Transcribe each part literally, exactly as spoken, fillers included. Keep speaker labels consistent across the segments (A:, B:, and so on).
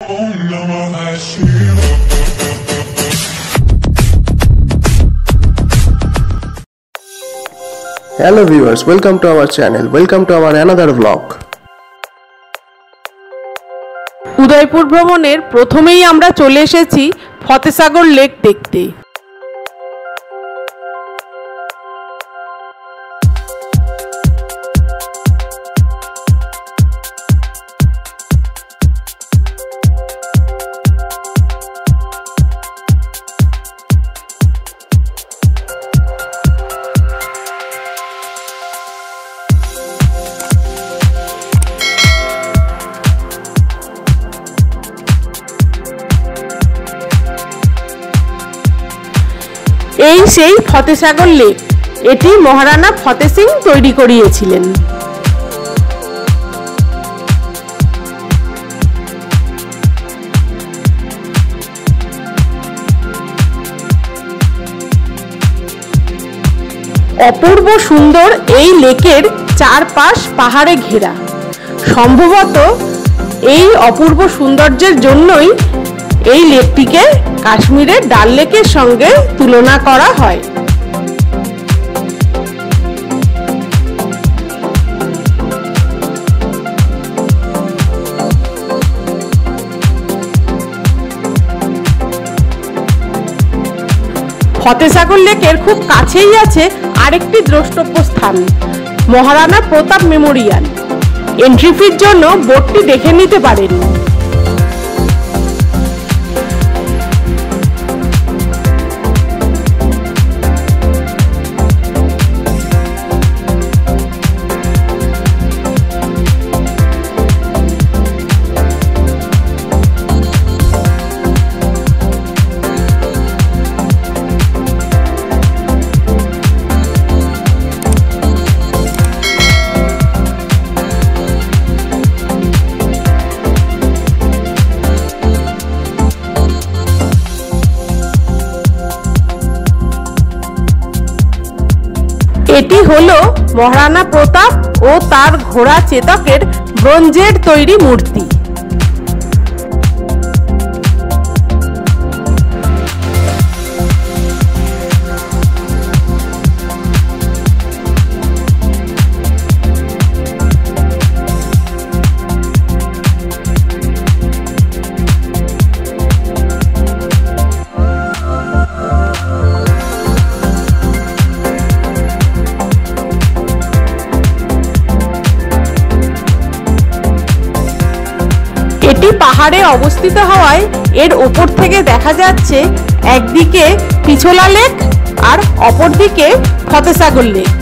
A: Hello viewers, welcome to our channel. Welcome to our another vlog.
B: Udaipur ভ্রমণের প্রথমেই আমরা চলে এসেছি ফতেহ সাগর লেক দেখতে। এই সেই ফতেহ সাগর লেক, এটি মহারানা ফতেহ সিং তৈরি করিয়েছিলেন। অপূর্ব সুন্দর এই লেকের চারপাশ পাহাড়ে ঘেরা। সম্ভবত এই অপূর্ব সৌন্দর্যের জন্যই এই লেকটিকে কাশ্মীরের ডাল লেকের সঙ্গে তুলনা করা হয়। ফতেহ সাগর লেকের খুব কাছেই আছে আরেকটি দ্রষ্টব্য স্থান, মহারানা প্রতাপ মেমোরিয়াল। এন্ট্রি ফির জন্য বোর্ডটি দেখে নিতে পারেন। এটি হলো মহারানা প্রতাপ ও তার ঘোড়া চেতকের ব্রোঞ্জের তৈরি মূর্তি। এটি পাহাড়ে অবস্থিত হওয়ায় এর উপর থেকে দেখা যাচ্ছে একদিকে পিছোলা লেক আর অপরদিকে ফতেহ সাগর লেক।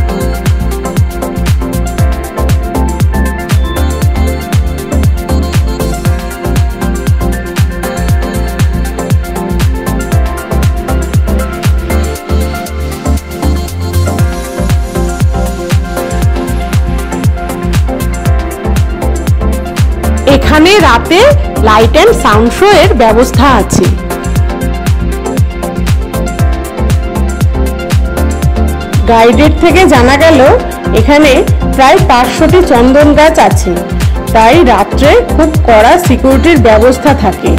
B: এখানে রাতে লাইট এন্ড সাউন্ড শো এর ব্যবস্থা আছে। গাইডের থেকে জানা গেল এখানে প্রায় পাঁচশোটি চন্দন গাছ আছে, তাই রাত্রে খুব কড়া সিকিউরিটির ব্যবস্থা থাকে।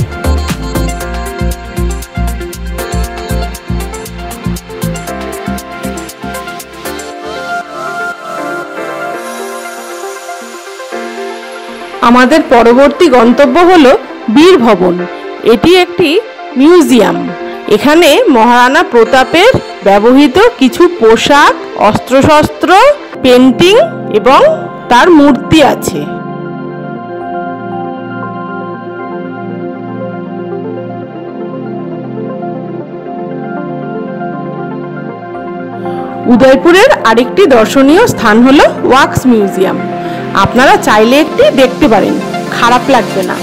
B: আমাদের পরবর্তী গন্তব্য হলো বীর ভবন। এটি একটি মিউজিয়াম। এখানে মহারানা প্রতাপের ব্যবহৃত কিছু পোশাক, অস্ত্রশস্ত্র, পেন্টিং এবং তার মূর্তি আছে। উদয়পুরের আরেকটি দর্শনীয় স্থান হলো ওয়াক্স মিউজিয়াম। আপনারা চাইলে একটি দেখতে পারেন, খারাপ লাগবে না।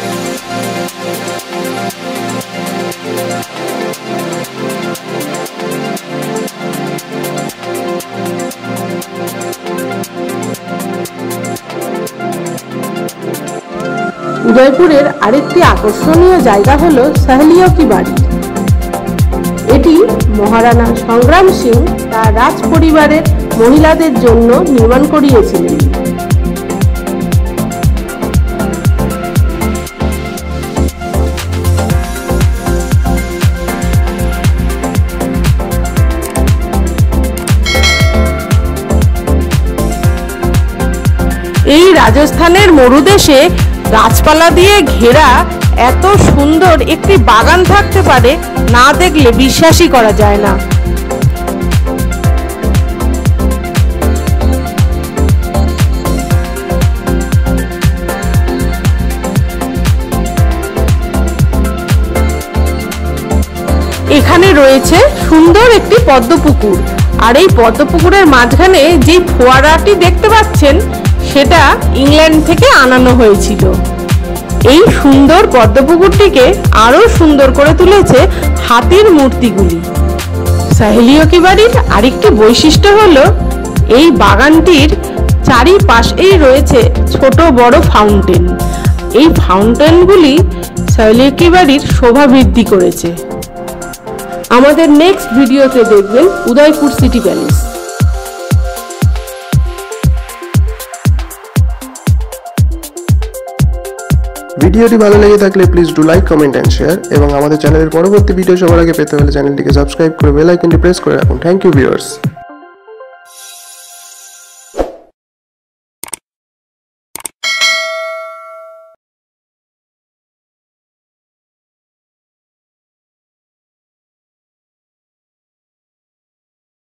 B: উদয়পুরের আরেকটি আকর্ষণীয় জায়গা হলো সাহেলিয়ন বাড়ি। এটি মহারানা সংগ্রাম সিং তার রাজ পরিবারের মহিলাদের জন্য নির্মাণ করিয়েছিলেন। রাজস্থানের মরুদেশে গাছপালা দিয়ে ঘেরা এত সুন্দর একটি বাগান থাকতে পারে না দেখলে বিশ্বাসই করা যায় না। এখানে রয়েছে সুন্দর একটি পদ্মপুকুর, আর এই পদ্মপুকুরের মাঝখানে যে ফোয়ারাটি দেখতে পাচ্ছেন সেটা ইংল্যান্ড থেকে আনানো হয়েছিল। এই সুন্দর পদ্মপুকুরটিকে আরো সুন্দর করে তুলেছে হাতির মূর্তিগুলি। সাহেলিয় কি বাড়ির আরেকটি বৈশিষ্ট্য হলো এই বাগানটির চারিপাশেই রয়েছে ছোট বড় ফাউন্টেন। এই ফাউন্টেনগুলি সাহেলিয় কি বাড়ির শোভা বৃদ্ধি করেছে। আমাদের নেক্সট ভিডিওতে দেখবেন উদয়পুর সিটি প্যালেস।
A: ভিডিওটি ভালো লেগে থাকলে please do like, comment and share, এবং আমাদের চ্যানেলের পরবর্তী ভিডিও সবার আগে পেতে হলে চ্যানেলটিকে সাবস্ক্রাইব করে বেল আইকনটি প্রেস করে রাখুন। Thank you viewers.